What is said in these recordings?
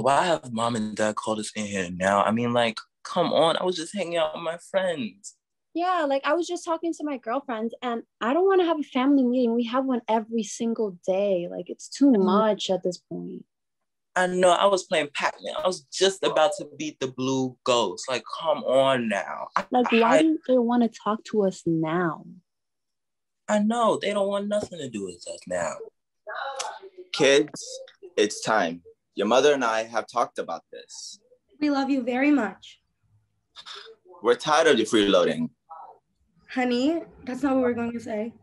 why have mom and dad called us in here now? I mean, like, come on. I was just hanging out with my friends. Yeah, like I was just talking to my girlfriends and I don't want to have a family meeting. We have one every single day. Like it's too much at this point. I know I was playing Pac-Man. I was just about to beat the blue ghost. Like, come on now. Like, why do they want to talk to us now? I know. They don't want nothing to do with us now. Kids, it's time. Your mother and I have talked about this. We love you very much. We're tired of you freeloading. Honey, that's not what we're going to say.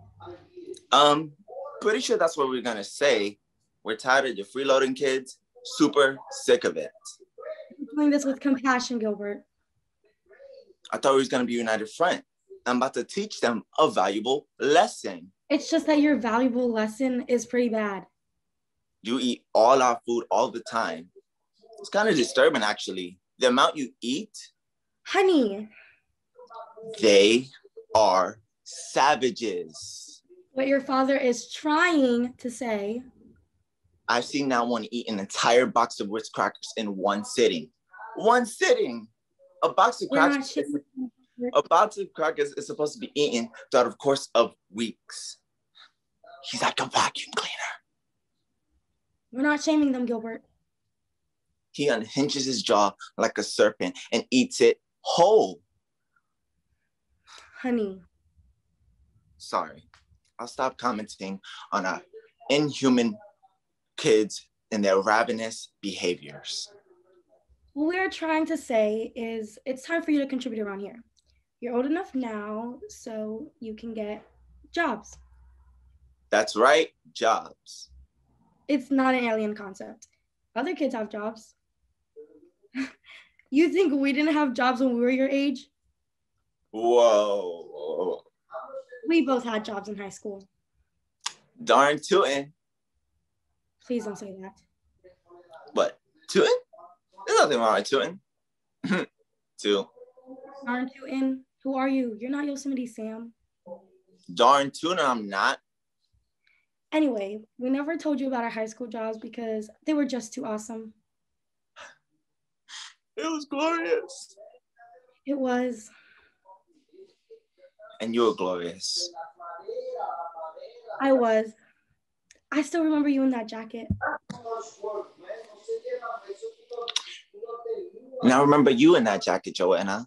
Pretty sure that's what we're going to say. We're tired of your freeloading kids. Super sick of it. I'm doing this with compassion, Gilbert. I thought we was going to be a united front. I'm about to teach them a valuable lesson. It's just that your valuable lesson is pretty bad. You eat all our food all the time. It's kind of disturbing, actually. The amount you eat. Honey. They are savages. What your father is trying to say. I've seen now one eat an entire box of Ritz crackers in one sitting. One sitting. A box of crackers is supposed to be eaten throughout the course of weeks. He's like a vacuum cleaner. We're not shaming them, Gilbert. He unhinges his jaw like a serpent and eats it whole. Honey. Sorry. I'll stop commenting on our inhuman kids and their ravenous behaviors. What we're trying to say is it's time for you to contribute around here. You're old enough now so you can get jobs. That's right, jobs. It's not an alien concept. Other kids have jobs. You think we didn't have jobs when we were your age? Whoa. We both had jobs in high school. Darn tootin'. Please don't say that. What? Tootin'? There's nothing wrong with tootin'. Two. Darn tootin'. Who are you? You're not Yosemite Sam. Darn tootin', I'm not. Anyway, we never told you about our high school jobs because they were just too awesome. It was glorious. It was. And you were glorious. I was. I still remember you in that jacket. And I remember you in that jacket, Joanna.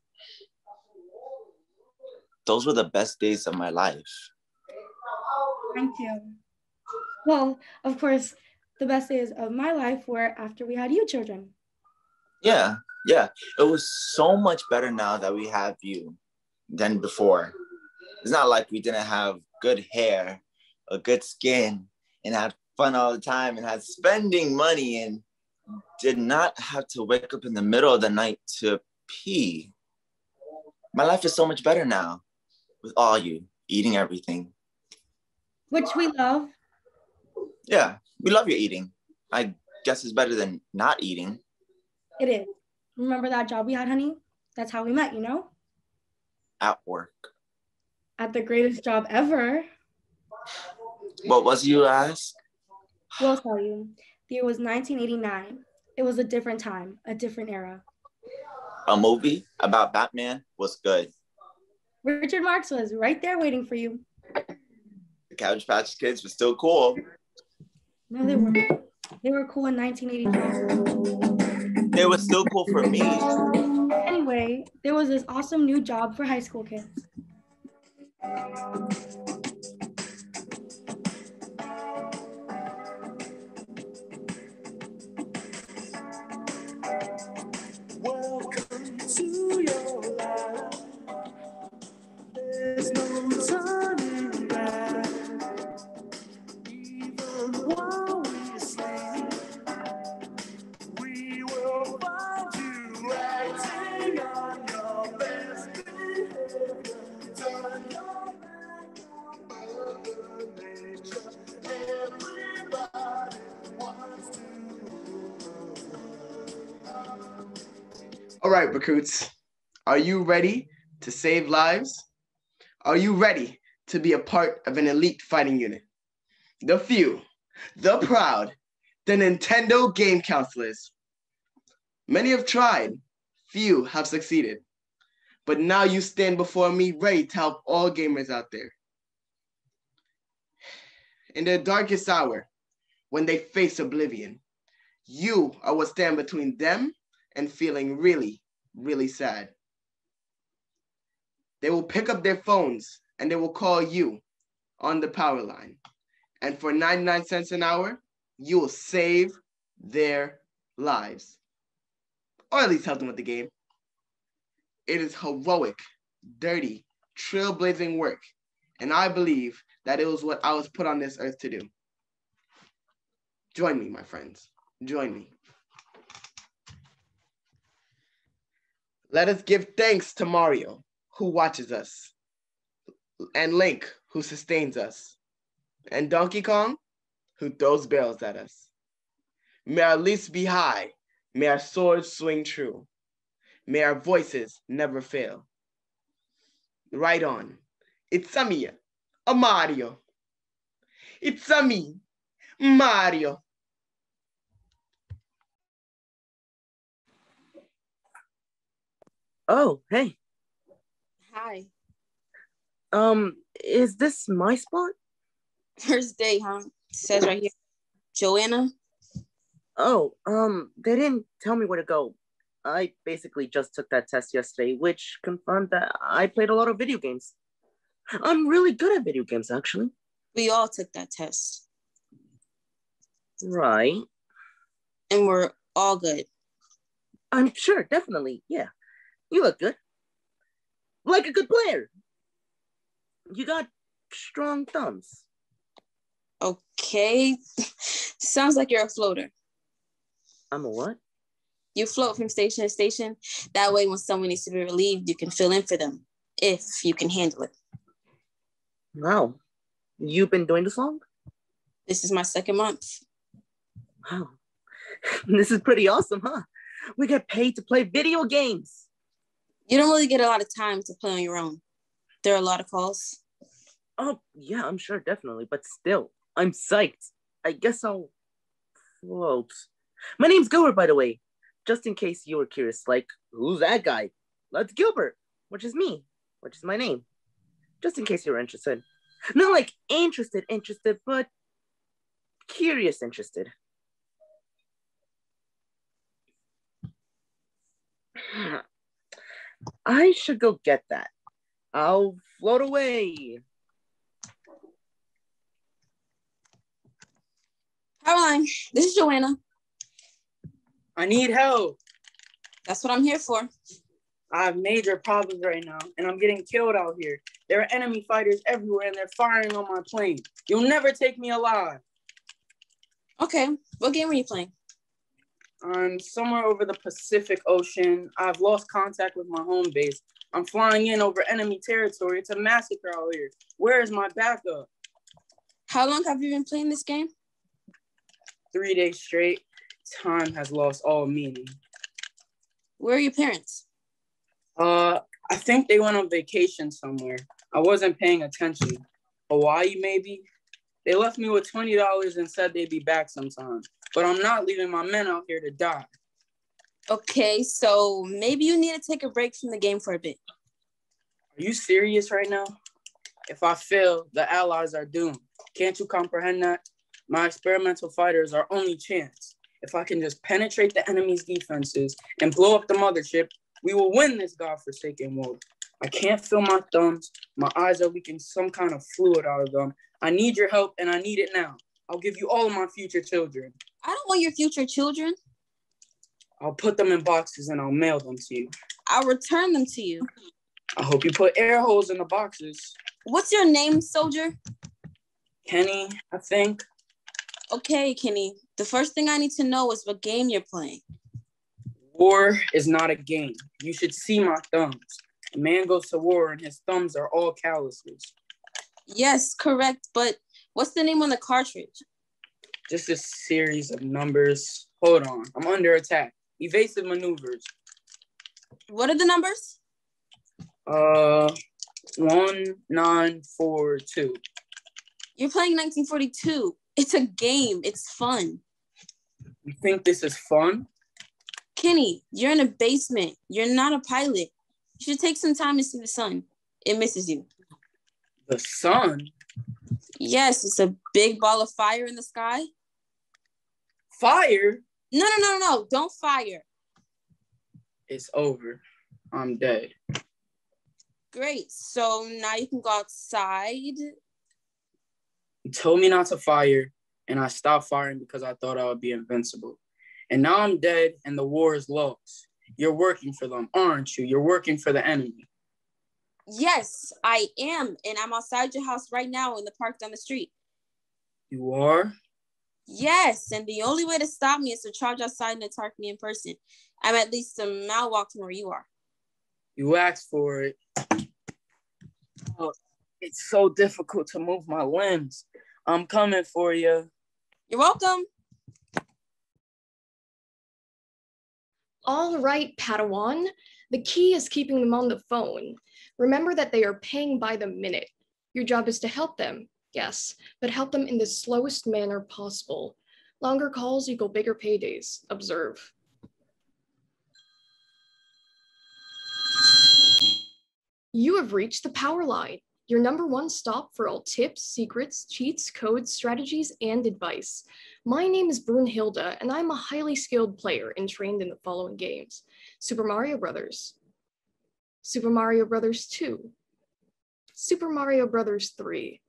Those were the best days of my life. Thank you. Well, of course, the best days of my life were after we had you children. Yeah. It was so much better now that we have you than before. It's not like we didn't have good hair, a good skin, and had fun all the time and had spending money and did not have to wake up in the middle of the night to pee. My life is so much better now with all you eating everything. Which we love. Yeah, we love your eating. I guess it's better than not eating. It is. Remember that job we had, honey? That's how we met, you know? At work. At the greatest job ever. What was you ask? We'll tell you. The year was 1989. It was a different time, a different era. A movie about Batman was good. Richard Marx was right there waiting for you. The Cabbage Patch Kids were still cool. No, they weren't. They were cool in 1983. They were still cool for me. Anyway, there was this awesome new job for high school kids. Welcome to your life. There's no turning back. Even while we sleep, we will find you acting on your best behavior. Turn your back on Mother Nature. Everybody wants to. All right, recruits, are you ready to save lives? Are you ready to be a part of an elite fighting unit? The few, the proud, the Nintendo game counselors Many have tried, few have succeeded. But now you stand before me ready to help all gamers out there. In their darkest hour, when they face oblivion, you are what stand between them and feeling really, really sad. They will pick up their phones and they will call you on the power line. And for 99 cents an hour, you will save their lives. Or at least help them with the game. It is heroic, dirty, trailblazing work. And I believe that it was what I was put on this earth to do. Join me, my friends. Join me. Let us give thanks to Mario, who watches us, and Link, who sustains us, and Donkey Kong, who throws barrels at us. May our leaps be high. May our swords swing true. May our voices never fail. Right on. It's a me, a Mario. It's a me, Mario. Oh, hey. Hi. Is this my spot? First day, huh? Says right here, Joanna. Oh, they didn't tell me where to go. I basically just took that test yesterday, which confirmed that I played a lot of video games. I'm really good at video games, actually. We all took that test. Right. And we're all good. I'm sure, definitely, yeah. You look good. Like a good player. You got strong thumbs. Okay. Sounds like you're a floater. I'm a what? You float from station to station. That way, when someone needs to be relieved, you can fill in for them, if you can handle it. Wow. You've been doing this long? This is my second month. Wow. This is pretty awesome, huh? We get paid to play video games. You don't really get a lot of time to play on your own. There are a lot of calls. Oh, yeah, I'm sure, definitely. But still, I'm psyched. I guess I'll float. My name's Gilbert, by the way. Just in case you were curious, like, who's that guy? That's Gilbert, which is me, which is my name. Just in case you were interested. Not like interested, but curious interested. I should go get that. I'll float away. Caroline, this is Joanna. I need help. That's what I'm here for. I have major problems right now, and I'm getting killed out here. There are enemy fighters everywhere, and they're firing on my plane. You'll never take me alive. Okay, what game are you playing? I'm somewhere over the Pacific Ocean. I've lost contact with my home base. I'm flying in over enemy territory. It's a massacre out here. Where is my backup? How long have you been playing this game? 3 days straight. Time has lost all meaning. Where are your parents? I think they went on vacation somewhere. I wasn't paying attention. Hawaii, maybe? They left me with $20 and said they'd be back sometime. But I'm not leaving my men out here to die. Okay, so maybe you need to take a break from the game for a bit. Are you serious right now? If I fail, the allies are doomed. Can't you comprehend that? My experimental fighters are only chance. If I can just penetrate the enemy's defenses and blow up the mothership, we will win this godforsaken war. I can't feel my thumbs. My eyes are leaking some kind of fluid out of them. I need your help, and I need it now. I'll give you all of my future children. I don't want your future children. I'll put them in boxes, and I'll mail them to you. I'll return them to you. I hope you put air holes in the boxes. What's your name, soldier? Kenny, I think. Okay, Kenny. The first thing I need to know is what game you're playing. War is not a game. You should see my thumbs. A man goes to war and his thumbs are all calluses. Yes, correct. But what's the name on the cartridge? Just a series of numbers. Hold on. I'm under attack. Evasive maneuvers. What are the numbers? 1942. You're playing 1942. It's a game. It's fun. You think this is fun? Kenny, you're in a basement. You're not a pilot. You should take some time to see the sun. It misses you. The sun? Yes, it's a big ball of fire in the sky. Fire? No. Don't fire. It's over. I'm dead. Great. So now you can go outside. You told me not to fire, and I stopped firing because I thought I would be invincible. And now I'm dead, and the war is lost. You're working for them, aren't you? You're working for the enemy. Yes, I am. And I'm outside your house right now in the park down the street. You are? Yes. And the only way to stop me is to charge outside and attack me in person. I'm at least a mile walk from where you are. You asked for it. Oh, it's so difficult to move my limbs. I'm coming for you. You're welcome. All right, Padawan. The key is keeping them on the phone. Remember that they are paying by the minute. Your job is to help them, yes, but help them in the slowest manner possible. Longer calls equal bigger paydays. Observe. You have reached the power line, your #1 stop for all tips, secrets, cheats, codes, strategies, and advice. My name is Brunhilde, and I'm a highly skilled player and trained in the following games: Super Mario Brothers, Super Mario Brothers 2, Super Mario Brothers 3,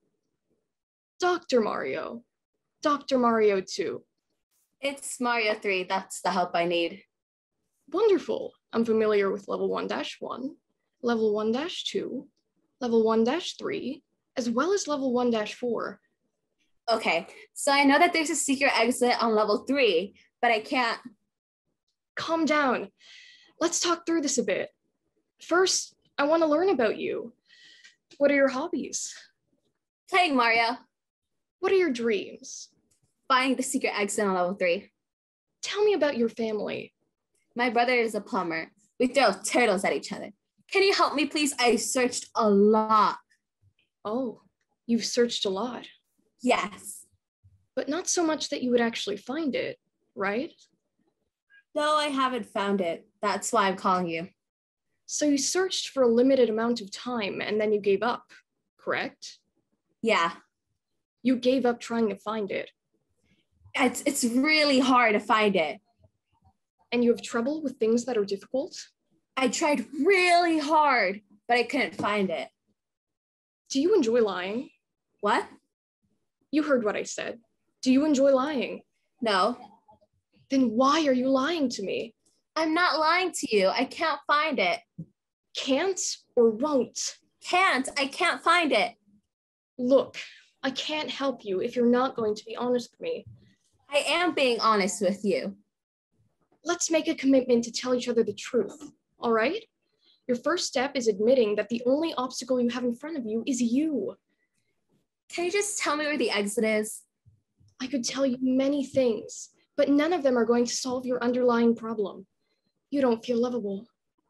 Dr. Mario, Dr. Mario 2. It's Mario 3, that's the help I need. Wonderful. I'm familiar with level 1-1, level 1-2, level 1-3, as well as level 1-4. Okay, so I know that there's a secret exit on level 3, but I can't. Calm down. Let's talk through this a bit. First, I want to learn about you. What are your hobbies? Playing Mario. What are your dreams? Finding the secret exit on level 3. Tell me about your family. My brother is a plumber. We throw turtles at each other. Can you help me, please? I searched a lot. Oh, you've searched a lot. Yes. But not so much that you would actually find it, right? No, I haven't found it. That's why I'm calling you. So you searched for a limited amount of time and then you gave up, correct? Yeah. You gave up trying to find it. It's really hard to find it. And you have trouble with things that are difficult? I tried really hard, but I couldn't find it. Do you enjoy lying? What? You heard what I said. Do you enjoy lying? No. Then why are you lying to me? I'm not lying to you. I can't find it. Can't or won't? Can't. I can't find it. Look, I can't help you if you're not going to be honest with me. I am being honest with you. Let's make a commitment to tell each other the truth, all right? Your first step is admitting that the only obstacle you have in front of you is you. Can you just tell me where the exit is? I could tell you many things, but none of them are going to solve your underlying problem. You don't feel lovable.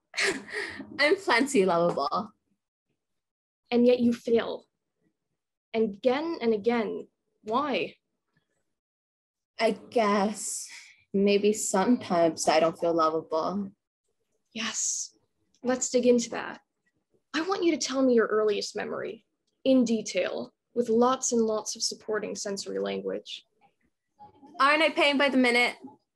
I'm plenty lovable. And yet you fail. And again. Why? I guess maybe sometimes I don't feel lovable. Yes, let's dig into that. I want you to tell me your earliest memory, in detail, with lots and lots of supporting sensory language. Aren't I paying by the minute?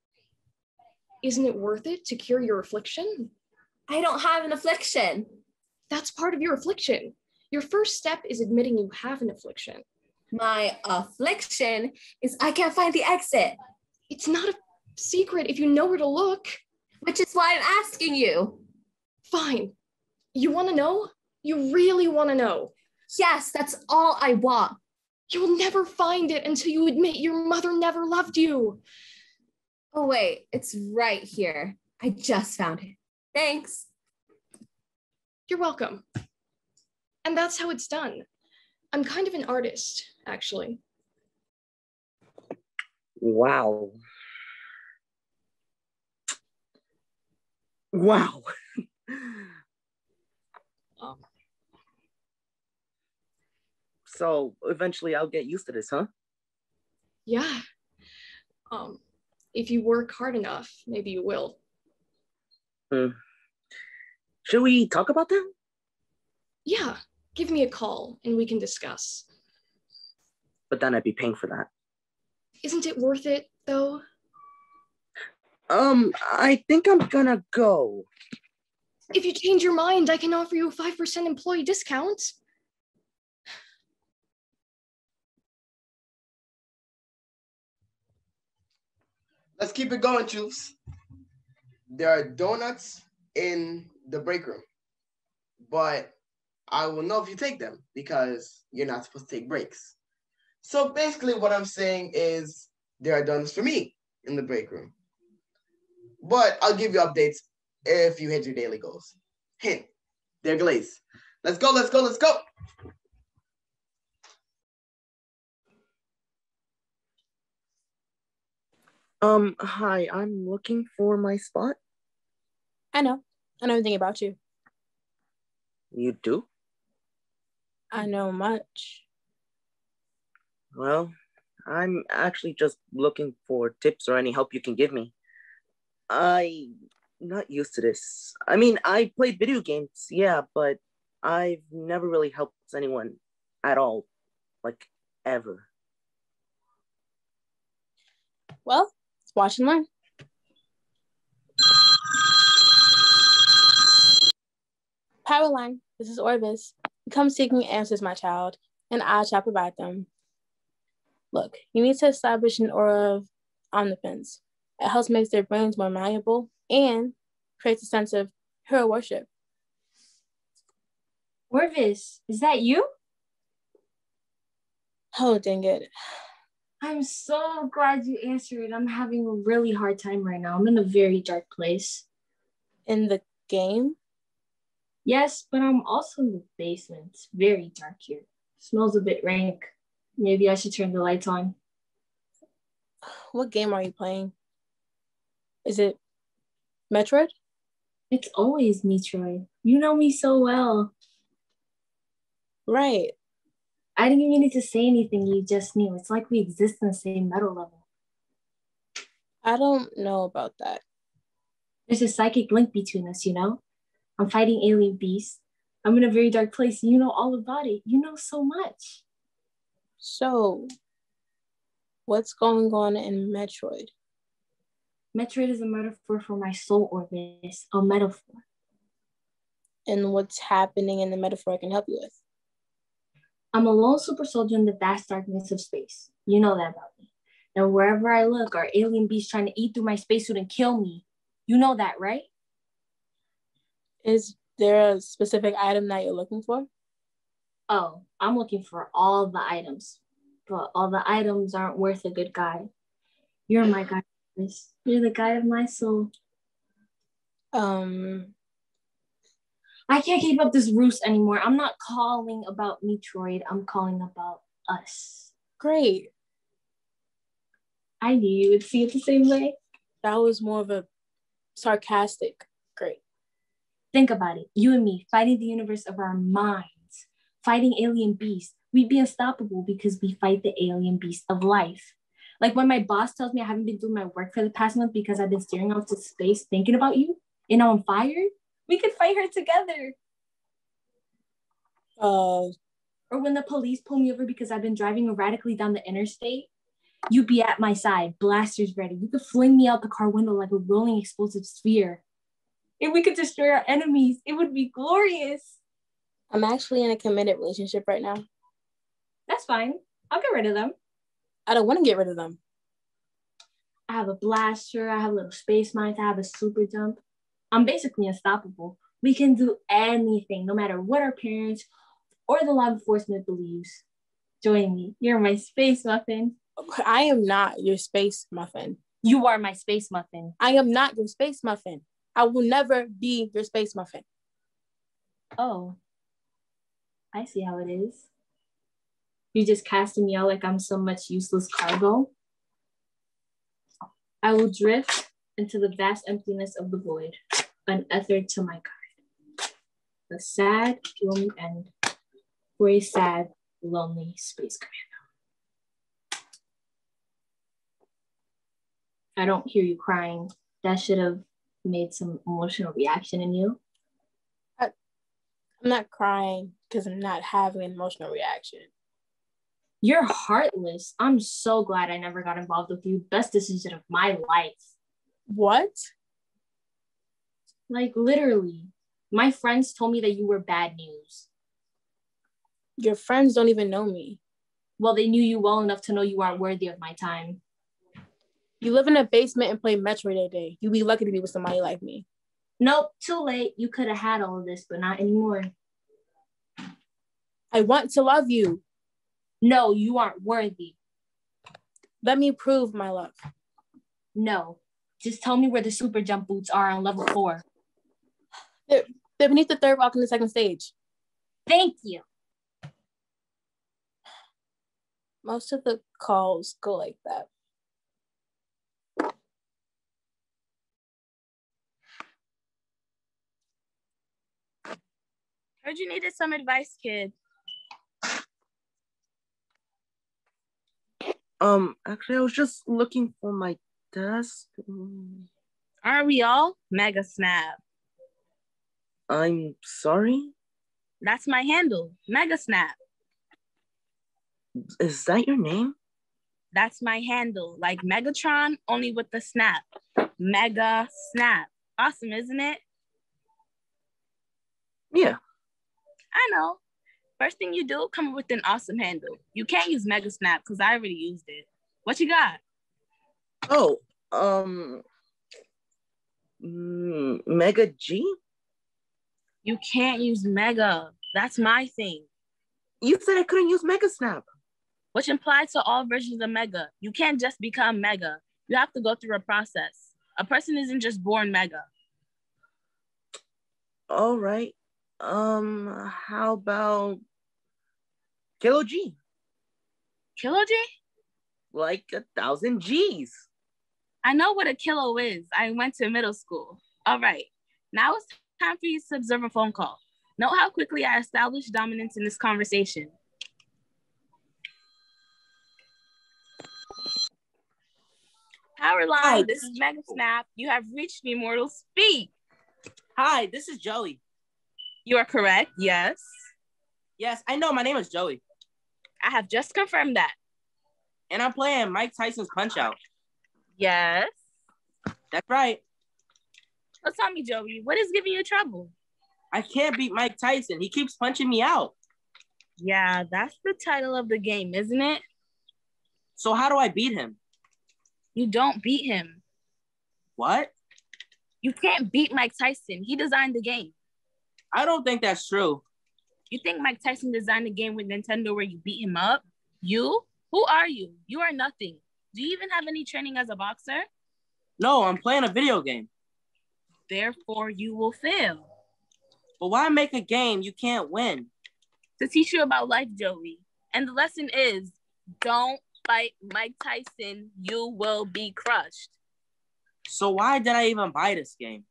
Isn't it worth it to cure your affliction? I don't have an affliction. That's part of your affliction. Your first step is admitting you have an affliction. My affliction is I can't find the exit. It's not a secret if you know where to look. Which is why I'm asking you. Fine. You want to know? You really want to know? Yes, that's all I want. You'll never find it until you admit your mother never loved you. Oh, wait, it's right here. I just found it. Thanks. You're welcome. And that's how it's done. I'm kind of an artist, actually. Wow. Wow. So eventually I'll get used to this, huh? Yeah. If you work hard enough, maybe you will. Should we talk about that? Yeah, give me a call and we can discuss. But then I'd be paying for that. Isn't it worth it, though? I think I'm gonna go. If you change your mind, I can offer you a 5% employee discount. Let's keep it going, Juice. There are donuts in the break room, but I will know if you take them because you're not supposed to take breaks. So basically what I'm saying is there are donuts for me in the break room, but I'll give you updates if you hit your daily goals. Hint, they're glazed. Let's go, let's go, let's go. Hi, I'm looking for my spot. I know everything about you. You do? I know much. Well, I'm actually just looking for tips or any help you can give me. I'm not used to this. I mean, I played video games, yeah, but I've never really helped anyone at all, like ever. Well, watch and learn. Powerline, this is Orvis. Come seeking answers, my child, and I shall provide them. Look, you need to establish an aura of omnipotence. It helps make their brains more malleable and creates a sense of hero worship. Orvis, is that you? Oh, dang it. I'm so glad you answered. I'm having a really hard time right now. I'm in a very dark place. In the game? Yes, but I'm also in the basement. It's very dark here. Smells a bit rank. Maybe I should turn the lights on. What game are you playing? Is it Metroid? It's always Metroid. You know me so well. Right. I didn't even need to say anything. You just knew. It's like we exist in the same metal level. I don't know about that. There's a psychic link between us, you know? I'm fighting alien beasts. I'm in a very dark place. You know all about it. You know so much. So, what's going on in Metroid? Metroid is a metaphor for my soul, Orvis. A metaphor. And what's happening in the metaphor I can help you with? I'm a lone super soldier in the vast darkness of space. You know that about me. And wherever I look are alien beasts trying to eat through my spacesuit and kill me. You know that, right? Is there a specific item that you're looking for? Oh, I'm looking for all the items. But all the items aren't worth a good guide. You're my guide. You're the guide of my soul. I can't keep up this ruse anymore. I'm not calling about Metroid. I'm calling about us. Great. I knew you would see it the same way. That was more of a sarcastic great. Think about it. You and me fighting the universe of our minds, fighting alien beasts. We'd be unstoppable because we fight the alien beast of life. Like when my boss tells me I haven't been doing my work for the past month because I've been staring off to space thinking about you and now I'm fired. We could fight her together. Or when the police pull me over because I've been driving erratically down the interstate, you'd be at my side, blasters ready. You could fling me out the car window like a rolling explosive sphere. And we could destroy our enemies. It would be glorious. I'm actually in a committed relationship right now. That's fine. I'll get rid of them. I don't want to get rid of them. I have a blaster. I have little space mines. I have a super jump. I'm basically unstoppable. We can do anything, no matter what our parents or the law enforcement believes. Join me. You're my space muffin. I am not your space muffin. You are my space muffin. I am not your space muffin. I will never be your space muffin. Oh, I see how it is. You just casting me out like I'm so much useless cargo. I will drift into the vast emptiness of the void, untethered to my guide. A sad, lonely end for a sad, lonely space commando. I don't hear you crying. That should have made some emotional reaction in you? I'm not crying because I'm not having an emotional reaction. You're heartless. I'm so glad I never got involved with you. Best decision of my life. What? Like, literally. My friends told me that you were bad news. Your friends don't even know me. Well, they knew you well enough to know you aren't worthy of my time. You live in a basement and play Metroid every day. You'd be lucky to be with somebody like me. Nope, too late. You could have had all of this, but not anymore. I want to love you. No, you aren't worthy. Let me prove my love. No, just tell me where the super jump boots are on level 4. They're beneath the third rock in the second stage. Thank you. Most of the calls go like that. Heard you needed some advice, kid. Actually, I was just looking for my desk. Aren't we all? Mega Snap. I'm sorry? That's my handle, Mega Snap. Is that your name? That's my handle, like Megatron, only with the snap. Mega Snap. Awesome, isn't it? Yeah. I know. First thing you do, come up with an awesome handle. You can't use Mega Snap because I already used it. What you got? Oh, Mega G? You can't use Mega. That's my thing. You said I couldn't use Mega Snap. Which implies to all versions of Mega. You can't just become Mega. You have to go through a process. A person isn't just born Mega. All right. How about Kilo G? Kilo G? Like 1,000 G's. I know what a kilo is. I went to middle school. All right. Now it's time for you to observe a phone call. Note how quickly I established dominance in this conversation. Powerline, Hi, this is Mega Snap. You have reached me, mortal. Speak. Hi, this is Joey. You are correct, yes. Yes, I know. My name is Joey. I have just confirmed that. And I'm playing Mike Tyson's Punch-Out. Yes. That's right. So tell me, Joey, what is giving you trouble? I can't beat Mike Tyson. He keeps punching me out. Yeah, that's the title of the game, isn't it? So how do I beat him? You don't beat him. What? You can't beat Mike Tyson. He designed the game. I don't think that's true. You think Mike Tyson designed a game with Nintendo where you beat him up? You? Who are you? You are nothing. Do you even have any training as a boxer? No, I'm playing a video game. Therefore, you will fail. But why make a game you can't win? To teach you about life, Joey. And the lesson is, don't fight Mike Tyson. You will be crushed. So why did I even buy this game?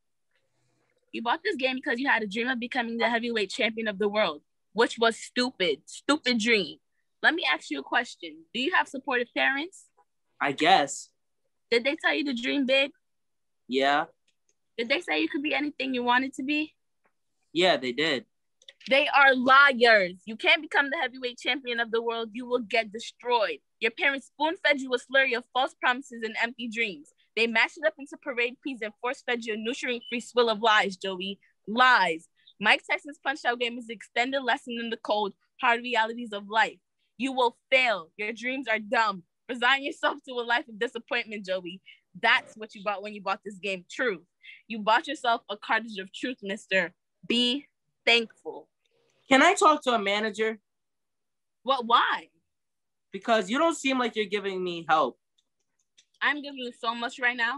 You bought this game because you had a dream of becoming the heavyweight champion of the world, which was stupid. Stupid dream. Let me ask you a question. Do you have supportive parents? I guess. Did they tell you to dream big? Yeah. Did they say you could be anything you wanted to be? Yeah, they did. They are liars. You can't become the heavyweight champion of the world. You will get destroyed. Your parents spoon-fed you a slurry of false promises and empty dreams. They mashed it up into parade peas and force-fed you a nutrient-free swill of lies, Joey. Lies. Mike Tyson's Punch-Out game is an extended lesson in the cold, hard realities of life. You will fail. Your dreams are dumb. Resign yourself to a life of disappointment, Joey. That's what you bought when you bought this game. Truth. You bought yourself a cartridge of truth, mister. Be thankful. Can I talk to a manager? What? Why? Because you don't seem like you're giving me help. I'm giving you so much right now.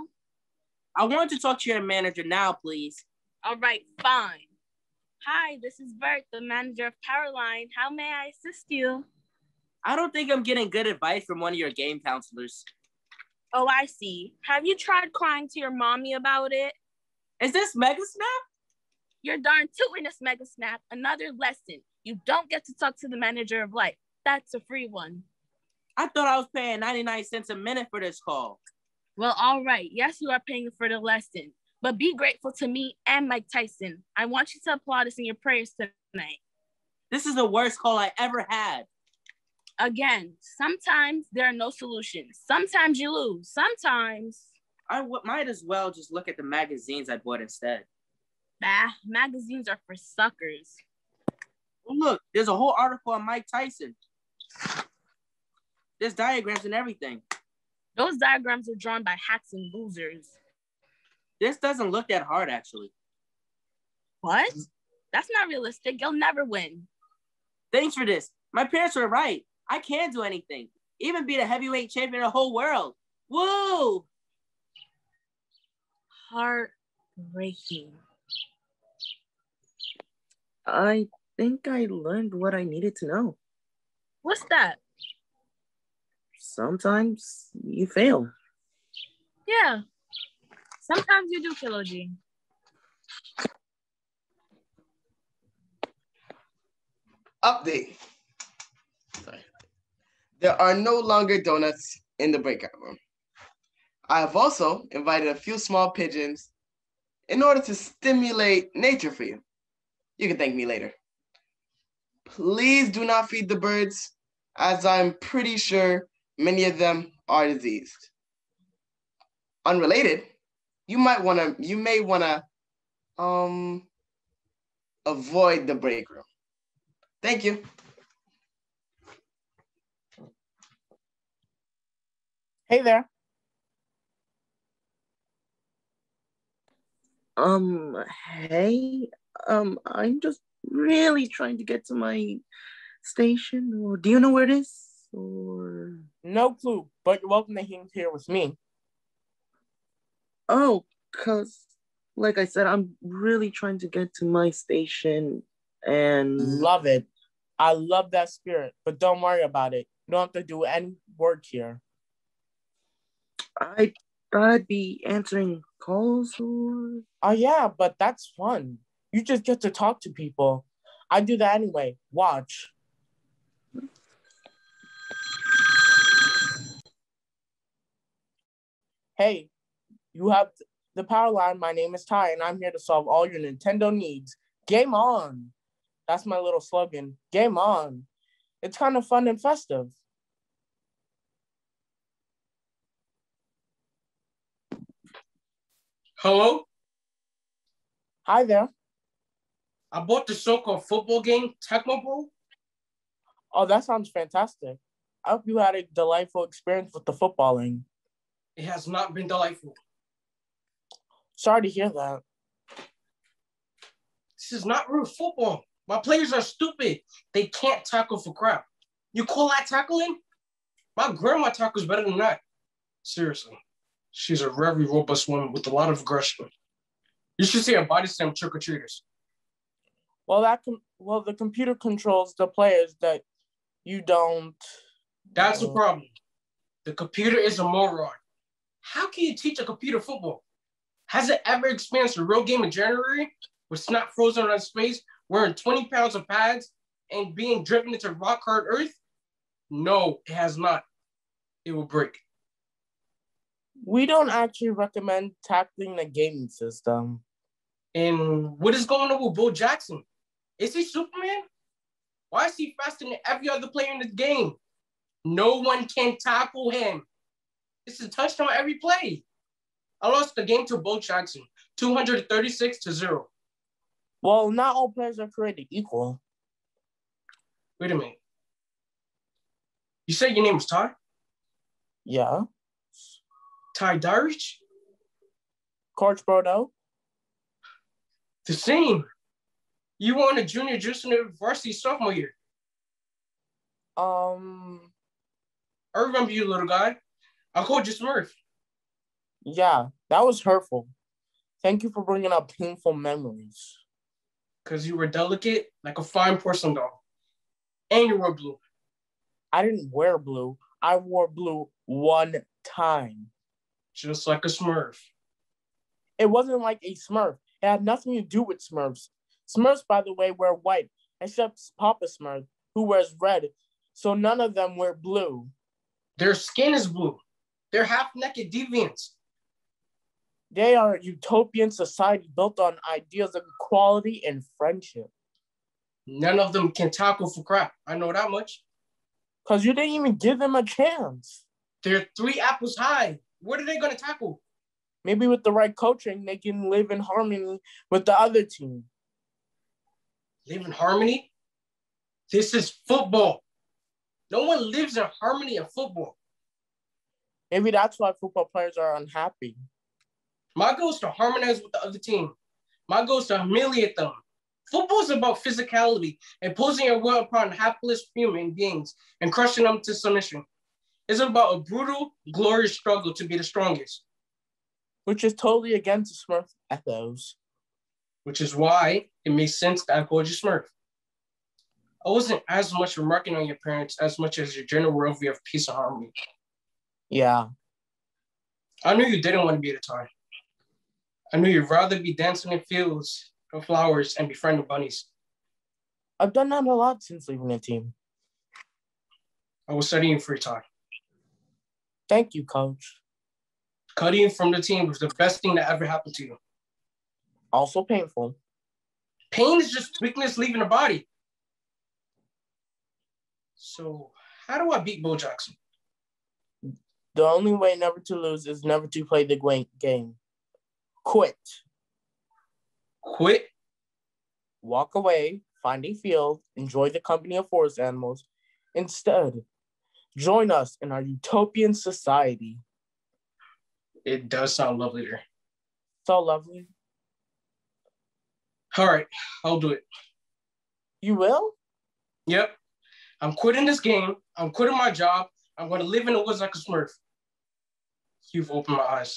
I want to talk to your manager now, please. All right, fine. Hi, this is Bert, the manager of Powerline. How may I assist you? I don't think I'm getting good advice from one of your game counselors. Oh, I see. Have you tried crying to your mommy about it? Is this Mega Snap? You're darn tootin' this Mega Snap. Another lesson. You don't get to talk to the manager of life. That's a free one. I thought I was paying 99 cents a minute for this call. Well, all right. Yes, you are paying for the lesson. But be grateful to me and Mike Tyson. I want you to applaud us in your prayers tonight. This is the worst call I ever had. Again, sometimes there are no solutions. Sometimes you lose. Sometimes... Might as well just look at the magazines I bought instead. Bah, magazines are for suckers. Well, look, there's a whole article on Mike Tyson. There's diagrams and everything. Those diagrams are drawn by hacks and losers. This doesn't look that hard, actually. What? That's not realistic. You'll never win. Thanks for this. My parents were right. I can do anything. Even be the heavyweight champion of the whole world. Woo! Heartbreaking. I think I learned what I needed to know. What's that? Sometimes you fail. Yeah. Sometimes you do, Kilo G. Update. Sorry. There are no longer donuts in the breakout room. I have also invited a few small pigeons in order to stimulate nature for you. You can thank me later. Please do not feed the birds, as I'm pretty sure many of them are diseased. Unrelated, you may wanna avoid the break room. Thank you. Hey there. Hey, I'm just really trying to get to my station. Or do you know where it is? Or No clue, but you're welcome to hang here with me. Oh, cause like I said, I'm really trying to get to my station and Love it. I love that spirit, but don't worry about it. You don't have to do any work here. I thought I'd be answering calls or... Oh yeah, but that's fun. You just get to talk to people. I do that anyway. Watch. Hey, you have the power line. My name is Ty, and I'm here to solve all your Nintendo needs. Game on. That's my little slogan. Game on. It's kind of fun and festive. Hello? Hi there. I bought the so-called football game, Tecmo Bowl. Oh, that sounds fantastic. I hope you had a delightful experience with the footballing. It has not been delightful. Sorry to hear that. This is not real football. My players are stupid. They can't tackle for crap. You call that tackling? My grandma tackles better than that. Seriously. She's a very robust woman with a lot of aggression. You should see her body slam trick-or-treaters. Well, the computer controls the players that you don't. That's the problem. The computer is a moron. How can you teach a computer football? Has it ever experienced a real game in January with snot frozen on its face, wearing 20 pounds of pads, and being driven into rock-hard earth? No, it has not. It will break. We don't actually recommend tackling the gaming system. And what is going on with Bo Jackson? Is he Superman? Why is he faster than every other player in the game? No one can tackle him. It's a touchdown every play. I lost the game to Bo Jackson, 236-0. Well, not all players are created equal. Wait a minute. You said your name was Ty? Yeah. Ty Darich? Coach Bordeaux? The same. You won a junior varsity sophomore year. I remember you, little guy. I called you Smurf. Yeah, that was hurtful. Thank you for bringing up painful memories. Because you were delicate like a fine porcelain doll. And you wore blue. I didn't wear blue. I wore blue one time. Just like a Smurf. It wasn't like a Smurf. It had nothing to do with Smurfs. Smurfs, by the way, wear white, except Papa Smurf, who wears red. So none of them wear blue. Their skin is blue. They're half-naked deviants. They are a utopian society built on ideals of equality and friendship. None of them can tackle for crap. I know that much. Because you didn't even give them a chance. They're 3 apples high. What are they going to tackle? Maybe with the right coaching, they can live in harmony with the other team. Live in harmony? This is football. No one lives in harmony in football. Maybe that's why football players are unhappy. My goal is to harmonize with the other team. My goal is to humiliate them. Football is about physicality, imposing your will upon hapless human beings and crushing them to submission. It's about a brutal, glorious struggle to be the strongest. Which is totally against Smurf ethos. Which is why it makes sense that I called you Smurf. I wasn't as much remarking on your parents as much as your general worldview of peace and harmony. Yeah. I knew you didn't want to be at a time. I knew you'd rather be dancing in fields of flowers and befriending bunnies. I've done that a lot since leaving the team. I was studying free time. Thank you, coach. Cutting from the team was the best thing that ever happened to you. Also painful. Pain is just weakness leaving the body. So how do I beat Bo Jackson? The only way never to lose is never to play the game. Quit. Quit? Walk away, find a field, enjoy the company of forest animals. Instead, join us in our utopian society. It does sound lovely there. So lovely. All right, I'll do it. You will? Yep. I'm quitting this game. I'm quitting my job. I'm going to live in the woods like a Smurf. You've opened my eyes.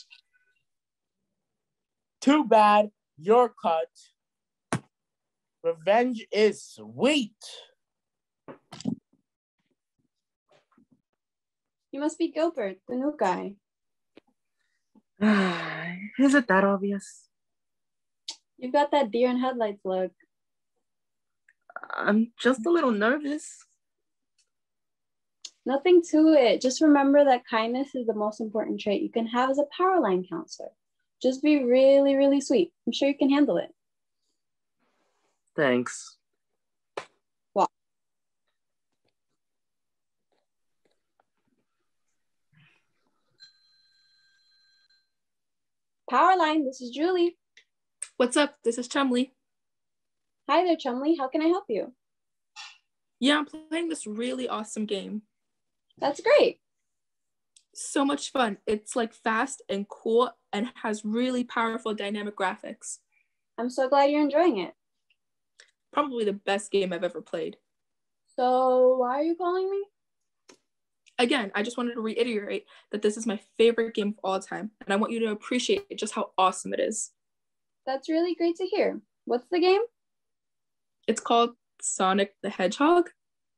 Too bad you're cut. Revenge is sweet. You must be Gilbert, the new guy. Is it that obvious? You've got that deer in headlights look. I'm just a little nervous. Nothing to it. Just remember that kindness is the most important trait you can have as a power line counselor. Just be really, really sweet. I'm sure you can handle it. Thanks. Well, Powerline, this is Julie. What's up? This is Chumley. Hi there, Chumley. How can I help you? Yeah, I'm playing this really awesome game. That's great. So much fun. It's like fast and cool and has really powerful dynamic graphics. I'm so glad you're enjoying it. Probably the best game I've ever played. So why are you calling me? Again, I just wanted to reiterate that this is my favorite game of all time, and I want you to appreciate just how awesome it is. That's really great to hear. What's the game? It's called Sonic the Hedgehog.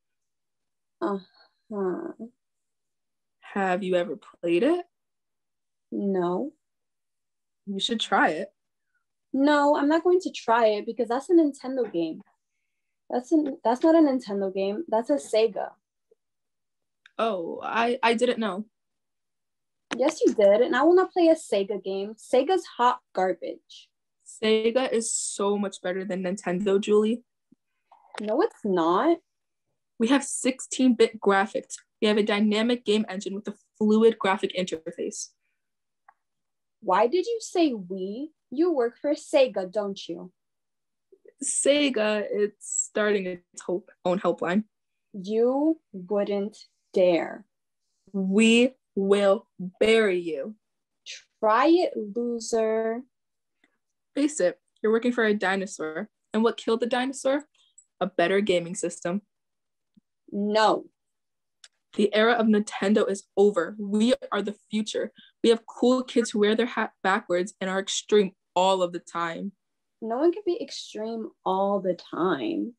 Uh-huh. Have you ever played it? No. You should try it. No, I'm not going to try it because that's a Nintendo game. That's not a Nintendo game. That's a Sega. Oh, I didn't know. Yes, you did. And I will not play a Sega game. Sega's hot garbage. Sega is so much better than Nintendo, Julie. No, it's not. We have 16-bit graphics. We have a dynamic game engine with a fluid graphic interface. Why did you say we? You work for Sega, don't you? Sega, it's starting its own helpline. You wouldn't dare. We will bury you. Try it, loser. Face it, you're working for a dinosaur. And what killed the dinosaur? A better gaming system. No. The era of Nintendo is over. We are the future. We have cool kids who wear their hat backwards and are extreme all of the time. No one can be extreme all the time.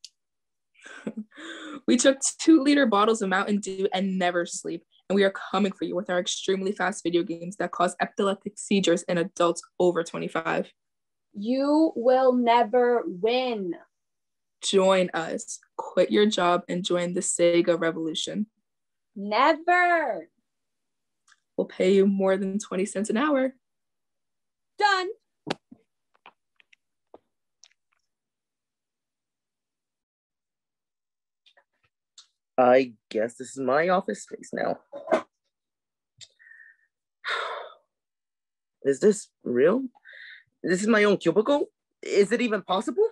We took 2-liter bottles of Mountain Dew and never sleep. And we are coming for you with our extremely fast video games that cause epileptic seizures in adults over 25. You will never win. Join us. Quit your job and join the Sega revolution. Never. We'll pay you more than 20 cents an hour. Done. I guess this is my office space now. Is this real? This is my own cubicle? Is it even possible?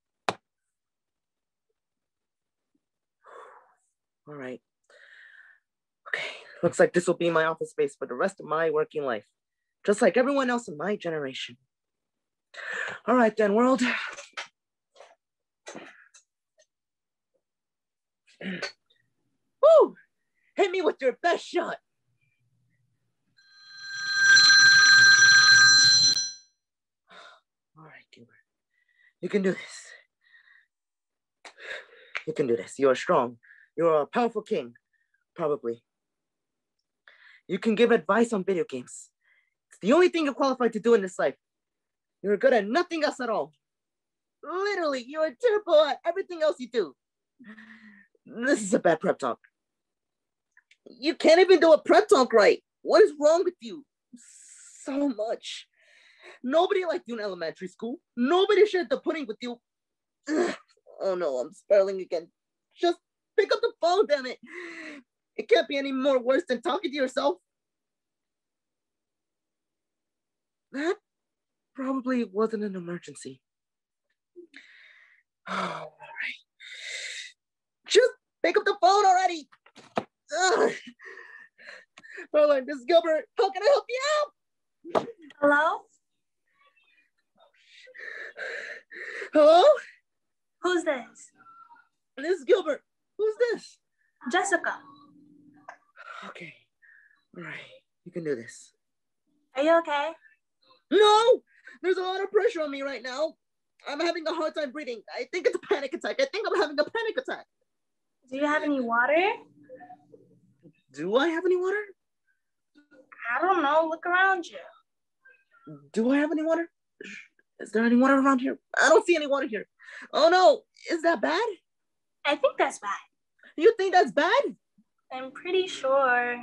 All right. Okay, looks like this will be my office space for the rest of my working life, just like everyone else in my generation. All right then, world. Woo! Hit me with your best shot. All right, Gilbert. You can do this. You can do this. You are strong. You are a powerful king, probably. You can give advice on video games. It's the only thing you're qualified to do in this life. You're good at nothing else at all. Literally, you are terrible at everything else you do. This is a bad prep talk. You can't even do a prep talk right. What is wrong with you? So much. Nobody liked you in elementary school. Nobody shared the pudding with you. Ugh. Oh no, I'm spiraling again. Just pick up the phone, damn it. It can't be any more worse than talking to yourself. That probably wasn't an emergency. All right. Just pick up the phone already. Ugh. Caroline, this is Gilbert. How can I help you out? Hello? Hello? Who's this? This is Gilbert. Who's this? Jessica. Okay. All right. You can do this. Are you okay? No! There's a lot of pressure on me right now. I'm having a hard time breathing. I think it's a panic attack. I think I'm having a panic attack. Do you have any water? Do I have any water? I don't know. Look around you. Do I have any water? Is there any water around here? I don't see any water here. Oh no, is that bad? I think that's bad. You think that's bad? I'm pretty sure.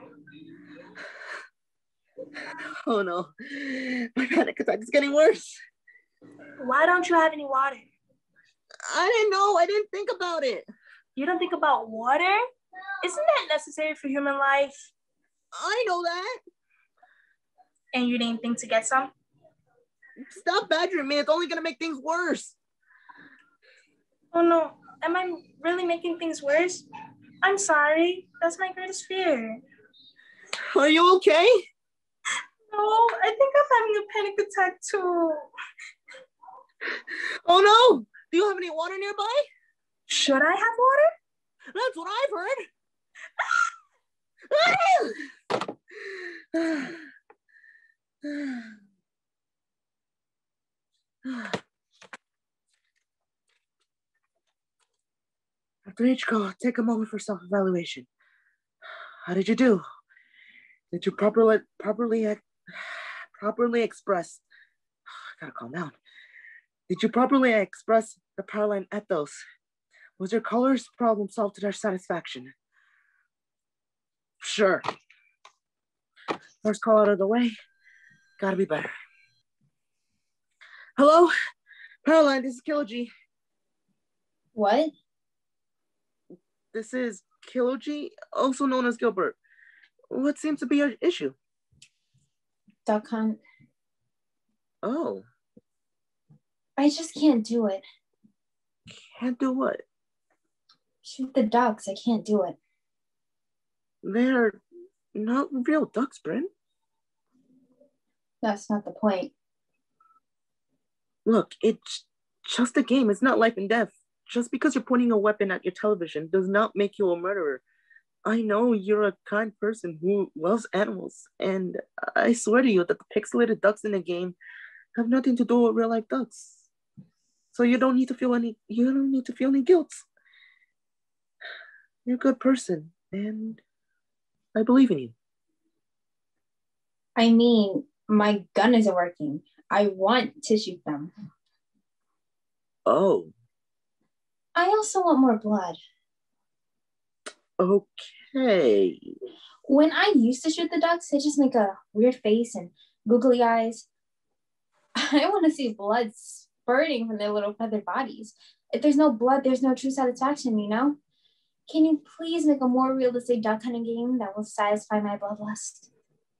Oh no, my panic attack is getting worse. Why don't you have any water? I didn't know. I didn't think about it. You don't think about water? Isn't that necessary for human life? I know that. And you didn't think to get some? Stop badgering me. It's only going to make things worse. Oh no, am I really making things worse? I'm sorry. That's my greatest fear. Are you okay? No, I think I'm having a panic attack too. Oh no! Do you have any water nearby? Should I have water? That's what I've heard. After each call, take a moment for self-evaluation. How did you do? Did you properly express? I gotta calm down. Did you properly express the power line ethos? Was your color's problem solved to their satisfaction? Sure. First call out of the way. Gotta be better. Hello? Powerline, this is Kilogy. What? This is Kilogy, also known as Gilbert. What seems to be your issue? Duck hunt. Oh. I just can't do it. Can't do what? Shoot the ducks. I can't do it. They're not real ducks, Bryn. That's not the point. Look, it's just a game. It's not life and death. Just because you're pointing a weapon at your television does not make you a murderer. I know you're a kind person who loves animals, and I swear to you that the pixelated ducks in the game have nothing to do with real life ducks. So you don't need to feel any guilt. You're a good person, and I believe in you. I mean, my gun isn't working. I want to shoot them. Oh. I also want more blood. Okay. When I used to shoot the ducks, they just make a weird face and googly eyes. I want to see blood spurting from their little feather bodies. If there's no blood, there's no true satisfaction, you know? Can you please make a more realistic duck hunting game that will satisfy my bloodlust?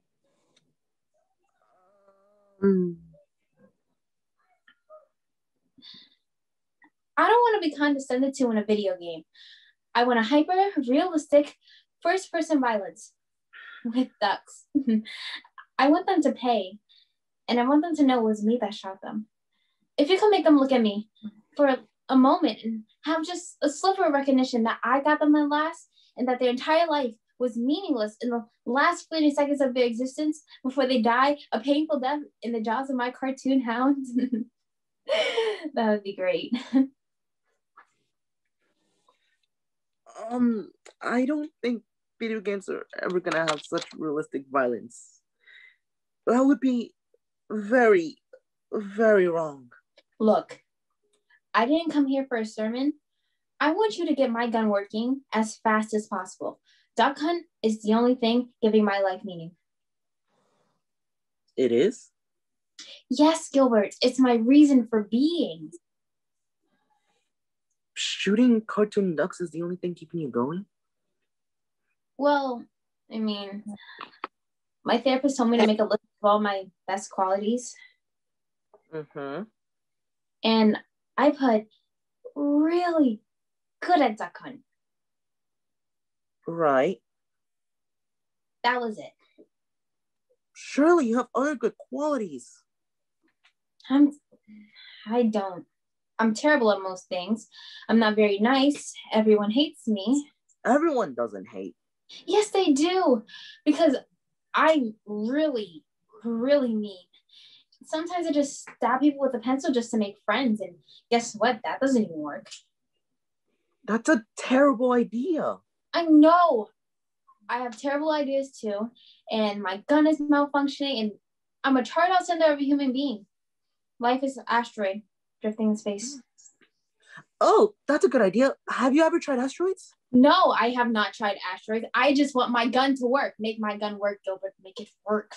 I don't want to be condescended to in a video game. I want a hyper-realistic first-person violence with ducks. I want them to pay, and I want them to know it was me that shot them. If you can make them look at me for a moment and have just a sliver of recognition that I got them at last and that their entire life was meaningless in the last fleeting seconds of their existence before they die a painful death in the jaws of my cartoon hounds, that would be great. I don't think video games are ever gonna have such realistic violence. That would be very, very wrong. Look, I didn't come here for a sermon. I want you to get my gun working as fast as possible. Duck hunt is the only thing giving my life meaning. It is? Yes, Gilbert, it's my reason for being. Shooting cartoon ducks is the only thing keeping you going? Well, I mean, my therapist told me to make a list of all my best qualities. Mm-hmm. And I put really good at duck hunt. Right. That was it. Surely you have other good qualities. I don't. I'm terrible at most things. I'm not very nice. Everyone hates me. Everyone doesn't hate. Yes, they do. Because I'm really, really mean. Sometimes I just stab people with a pencil just to make friends. And guess what? That doesn't even work. That's a terrible idea. I know. I have terrible ideas too. And my gun is malfunctioning. And I'm a charred out center of a human being. Life is an asteroid drifting in space. Oh, that's a good idea. Have you ever tried asteroids? No, I have not tried asteroids. I just want my gun to work. Make my gun work, Gilbert. Make it work.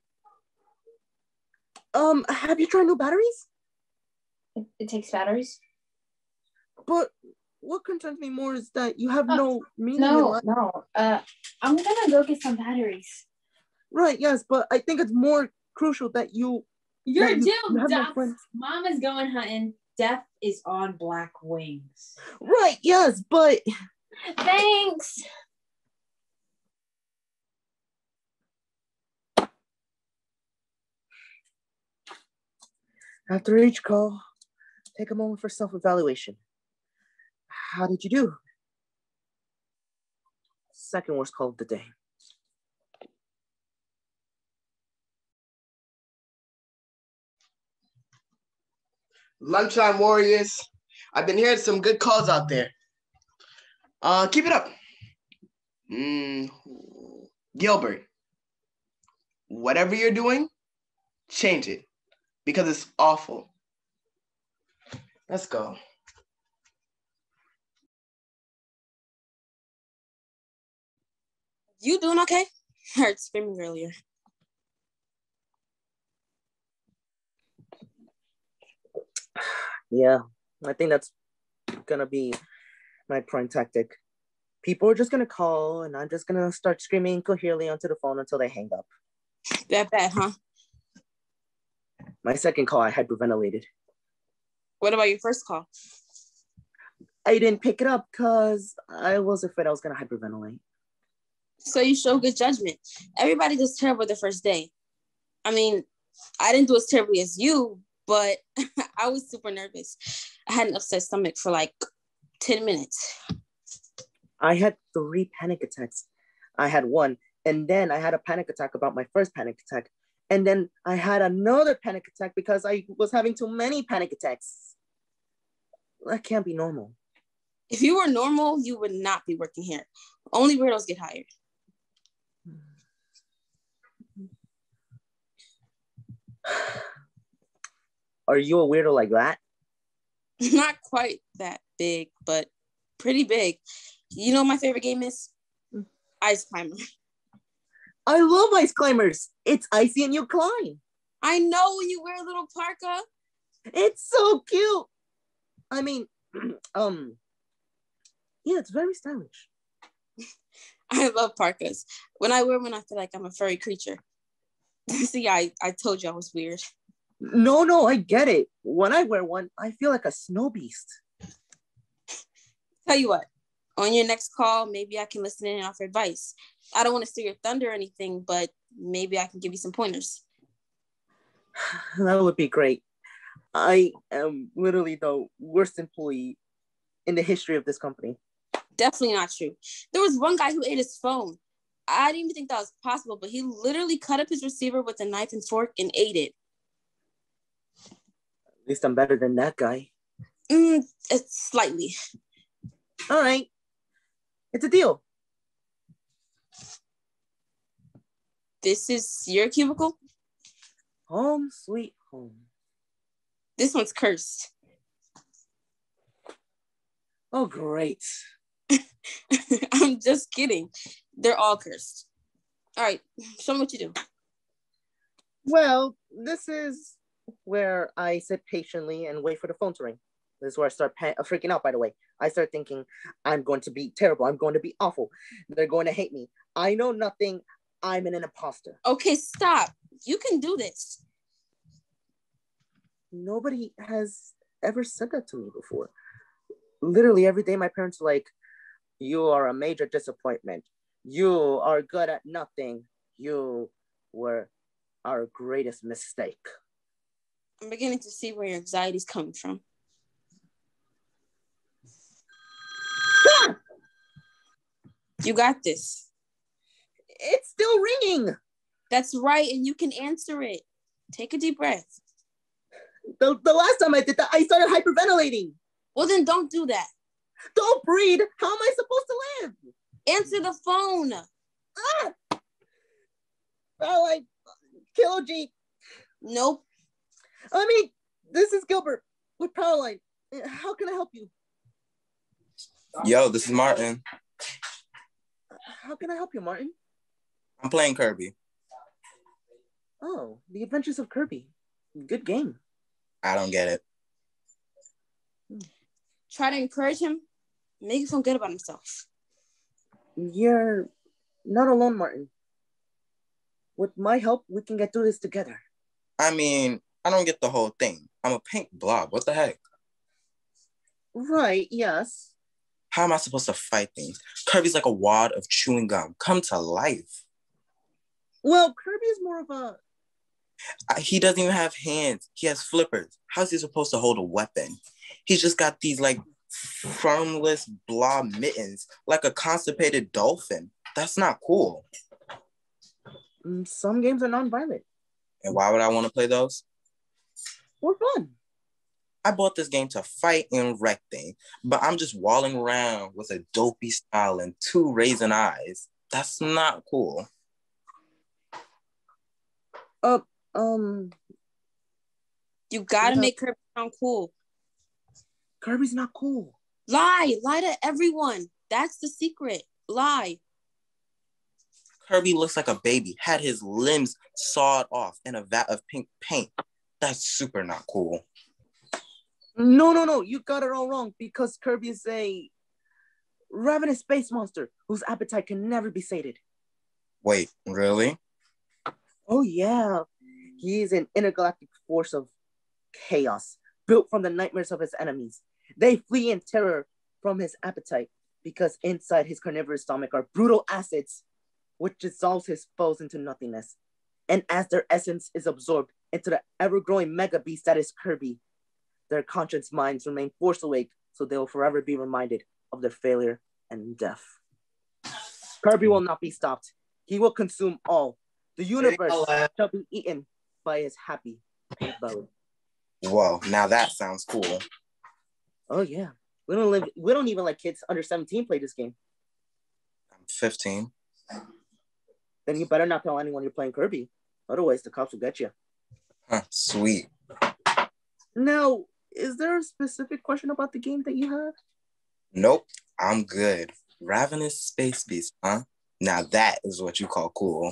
Have you tried no batteries? It takes batteries. But what concerns me more is that you have no meaning in life. No. I'm gonna go get some batteries. Right, yes, but I think it's more crucial that you're doomed, Doc. Mama's going hunting. Death is on black wings. Right, yes, but... Thanks. After each call, take a moment for self-evaluation. How did you do? Second worst call of the day. Lunchtime warriors. I've been hearing some good calls out there. Keep it up. Gilbert, whatever you're doing, change it because it's awful. Let's go. You doing okay? Heard screaming earlier. Yeah, I think that's gonna be my prime tactic. People are just gonna call and I'm just gonna start screaming incoherently onto the phone until they hang up. That bad, huh? My second call, I hyperventilated. What about your first call? I didn't pick it up because I was afraid I was gonna hyperventilate. So you show good judgment. Everybody does terrible the first day. I mean, I didn't do as terribly as you, but I was super nervous. I had an upset stomach for like 10 minutes. I had 3 panic attacks. I had one, and then I had a panic attack about my first panic attack. And then I had another panic attack because I was having too many panic attacks. That can't be normal. If you were normal, you would not be working here. Only weirdos get hired. Are you a weirdo like that? Not quite that big, but pretty big. You know what my favorite game is? Ice Climber. I love ice climbers. It's icy and you climb. I know, when you wear a little parka. It's so cute. I mean, Yeah, it's very stylish. I love parkas. When I wear one, I feel like I'm a furry creature. See, I told you I was weird. No, I get it. When I wear one, I feel like a snow beast. Tell you what, on your next call, maybe I can listen in and offer advice. I don't want to steal your thunder or anything, but maybe I can give you some pointers. That would be great. I am literally the worst employee in the history of this company. Definitely not true. There was one guy who ate his phone. I didn't even think that was possible, but he literally cut up his receiver with a knife and fork and ate it. At least I'm better than that guy. It's slightly. All right. It's a deal. This is your cubicle? Home sweet home. This one's cursed. Oh, great. I'm just kidding. They're all cursed. All right, show me what you do. Well, this is where I sit patiently and wait for the phone to ring. This is where I start freaking out, by the way. I start thinking, I'm going to be terrible. I'm going to be awful. They're going to hate me. I know nothing. I'm an imposter. Okay, stop. You can do this. Nobody has ever said that to me before. Literally every day, my parents are like, you are a major disappointment. You are good at nothing. You were our greatest mistake. I'm beginning to see where your anxiety is coming from. You got this. It's still ringing. That's right, and you can answer it. Take a deep breath. The last time I did that, I started hyperventilating. Well, then don't do that. Don't breathe. How am I supposed to live? Answer the phone. Well, like, Kilo G. Nope. I mean, this is Gilbert with Powerline. How can I help you? Yo, this is Martin. How can I help you, Martin? I'm playing Kirby. Oh, The Adventures of Kirby. Good game. I don't get it. Try to encourage him. Make him feel good about himself. You're not alone, Martin. With my help, we can get through this together. I mean, I don't get the whole thing. I'm a pink blob. What the heck? Right, yes. How am I supposed to fight things? Kirby's like a wad of chewing gum. Come to life. Well, Kirby is more of a... He doesn't even have hands. He has flippers. How's he supposed to hold a weapon? He's just got these like formless blob mittens, like a constipated dolphin. That's not cool. Some games are non-violent. And why would I want to play those? For fun. I bought this game to fight and wreck things, but I'm just walling around with a dopey style and 2 raisin eyes. That's not cool. You gotta make Kirby sound cool. Kirby's not cool. Lie to everyone. That's the secret. Lie. Kirby looks like a baby, had his limbs sawed off in a vat of pink paint. That's super not cool. No, you got it all wrong because Kirby is a ravenous space monster whose appetite can never be sated. Wait, really? Oh yeah, he is an intergalactic force of chaos, built from the nightmares of his enemies. They flee in terror from his appetite because inside his carnivorous stomach are brutal acids, which dissolves his foes into nothingness. And as their essence is absorbed into the ever-growing mega beast that is Kirby, their conscious minds remain forced awake, so they will forever be reminded of their failure and death. Kirby will not be stopped. He will consume all. The universe shall be eaten by his happy pink belly. Whoa, now that sounds cool. Oh yeah. We don't even let kids under 17 play this game. I'm 15. Then you better not tell anyone you're playing Kirby. Otherwise, the cops will get you. Huh, sweet. Now, is there a specific question about the game that you have? Nope, I'm good. Ravenous space beast, huh? Now that is what you call cool.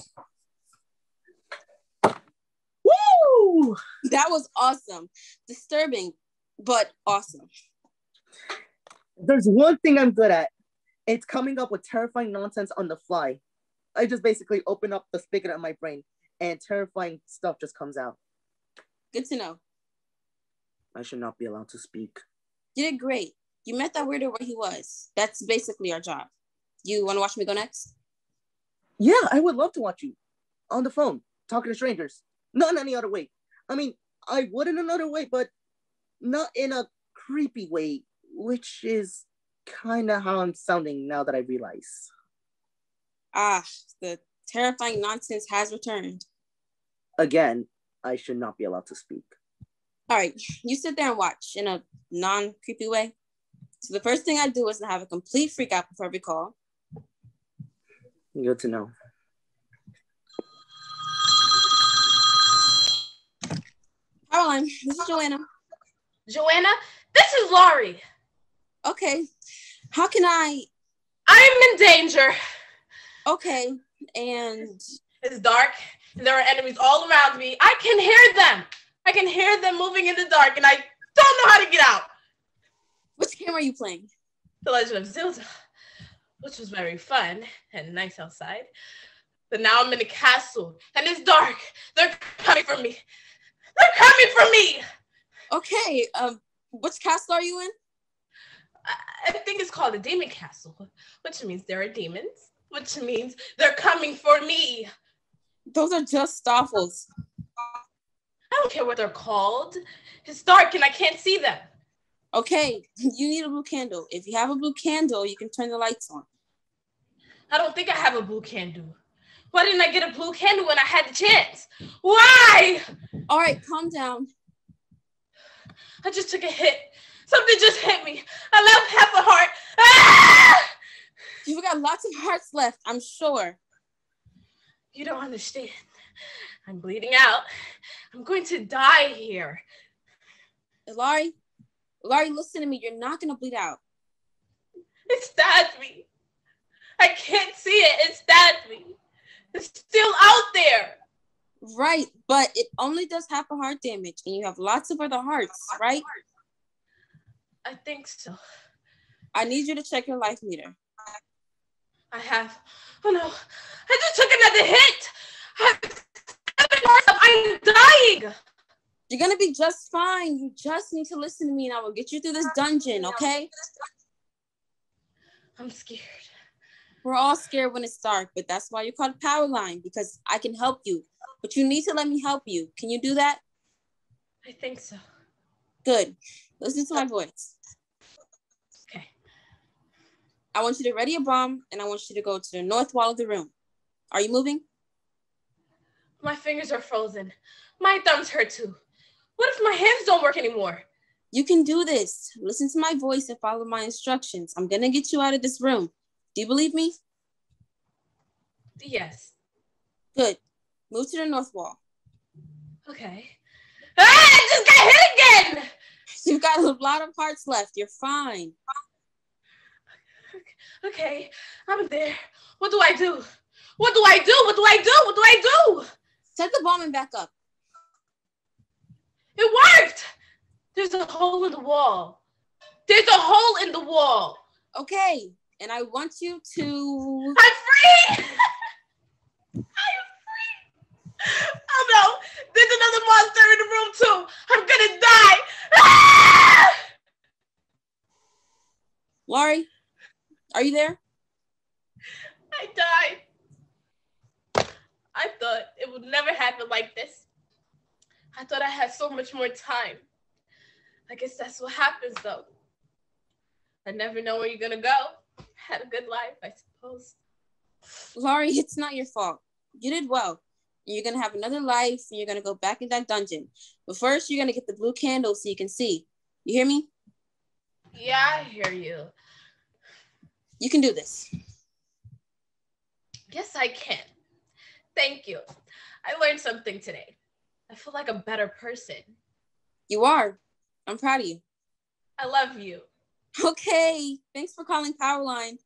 Woo! That was awesome. Disturbing, but awesome. There's one thing I'm good at. It's coming up with terrifying nonsense on the fly. I just basically open up the spigot of my brain and terrifying stuff just comes out. Good to know. I should not be allowed to speak. You did great. You met that weirdo where he was. That's basically our job. You want to watch me go next? Yeah, I would love to watch you. On the phone, talking to strangers. Not in any other way. I mean, I would in another way, but not in a creepy way, which is kind of how I'm sounding now that I realize. Ah, the terrifying nonsense has returned. Again, I should not be allowed to speak. All right, you sit there and watch in a non-creepy way. So the first thing I do is to have a complete freak out before every call. Good to know. Caroline, this is Joanna. Joanna, this is Laurie. Okay, how can I? I'm in danger. Okay, and? It's dark, and there are enemies all around me. I can hear them. I can hear them moving in the dark, and I don't know how to get out. Which game are you playing? The Legend of Zelda, which was very fun and nice outside. But now I'm in a castle, and it's dark. They're coming for me. They're coming for me. Okay, which castle are you in? I think it's called the Demon Castle, which means there are demons, which means they're coming for me. Those are just Stoffels. I don't care what they're called. It's dark and I can't see them. Okay, you need a blue candle. If you have a blue candle, you can turn the lights on. I don't think I have a blue candle. Why didn't I get a blue candle when I had the chance? Why? All right, calm down. I just took a hit. Something just hit me. I left half a heart. Ah! You've got lots of hearts left, I'm sure. You don't understand. I'm bleeding out. I'm going to die here. Laurie, listen to me. You're not going to bleed out. It stabbed me. I can't see it. It stabbed me. It's still out there. Right, but it only does half a heart damage, and you have lots of other hearts, right? I think so. I need you to check your life meter. I have. Oh no, I just took another hit. I'm dying. You're gonna be just fine. You just need to listen to me, and I will get you through this dungeon, okay? I'm scared. We're all scared when it's dark, but that's why you're called Powerline, because I can help you. But you need to let me help you. Can you do that? I think so. Good. Listen to my voice. Okay. I want you to ready a bomb, and I want you to go to the north wall of the room. Are you moving? My fingers are frozen. My thumbs hurt too. What if my hands don't work anymore? You can do this. Listen to my voice and follow my instructions. I'm going to get you out of this room. Do you believe me? Yes. Good. Move to the north wall. Okay. Ah, I just got hit again! You've got a lot of hearts left. You're fine. Okay, I'm there. What do I do? What do I do? What do I do? What do I do? Set the bomb and back up. It worked! There's a hole in the wall. There's a hole in the wall. Okay, and I want you to... I'm free! I'm free! Oh no! There's another monster in the room too! I'm gonna die! Ah! Laurie, are you there? I died. I thought it would never happen like this. I thought I had so much more time. I guess that's what happens though. I never know where you're gonna go. Had a good life, I suppose. Laurie, it's not your fault. You did well. You're gonna have another life and you're gonna go back in that dungeon. But first you're gonna get the blue candle so you can see. You hear me? Yeah, I hear you. You can do this. Yes, I can. Thank you. I learned something today. I feel like a better person. You are. I'm proud of you. I love you. Okay. Thanks for calling Powerline.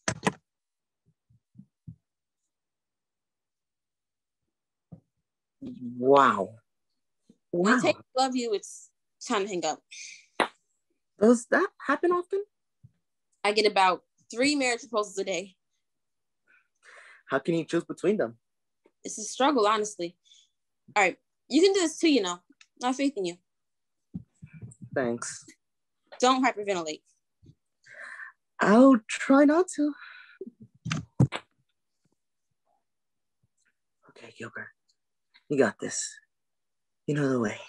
Wow. When I take love you, it's time to hang up. Does that happen often? I get about 3 marriage proposals a day. How can you choose between them? It's a struggle, honestly. All right, you can do this too, I have faith in you. Thanks. Don't hyperventilate. I'll try not to. Okay, Gilbert, you got this. You know the way.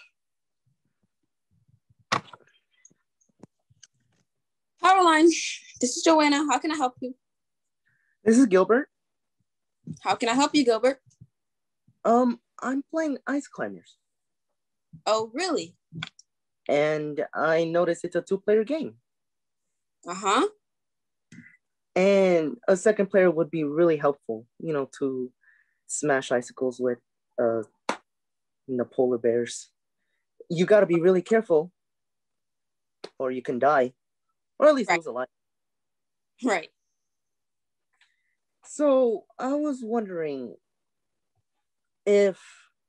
Powerline, this is Joanna. How can I help you? This is Gilbert. How can I help you, Gilbert? I'm playing Ice Climbers. Oh, really? And I noticed it's a 2-player game. Uh-huh. And a second player would be really helpful, to smash icicles with the polar bears. You got to be really careful or you can die, or at least lose a life. Right. So I was wondering if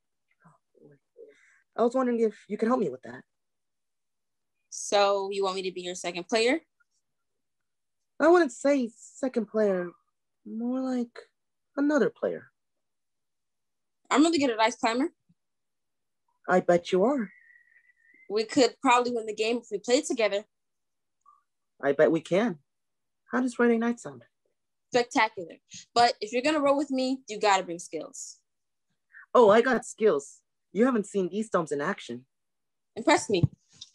you could help me with that. So you want me to be your second player? I wouldn't say second player, more like another player. I'm really good at Ice Climber. I bet you are. We could probably win the game if we played together. I bet we can. How does Friday night sound? Spectacular. But if you're gonna roll with me, you gotta bring skills. Oh, I got skills. You haven't seen these thumbs in action. Impress me.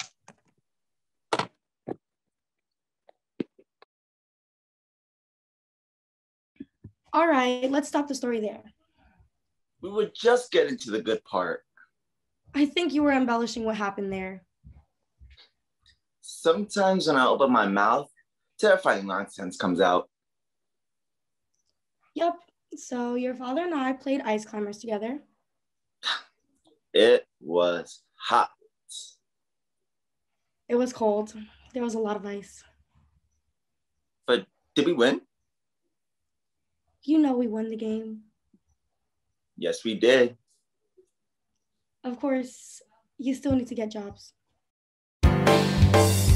All right, let's stop the story there. We were just getting to the good part. I think you were embellishing what happened there. Sometimes when I open my mouth, terrifying nonsense comes out. Yep, so your father and I played Ice Climbers together. It was hot. It was cold. There was a lot of ice. But did we win? You know we won the game. Yes, we did. Of course, you still need to get jobs.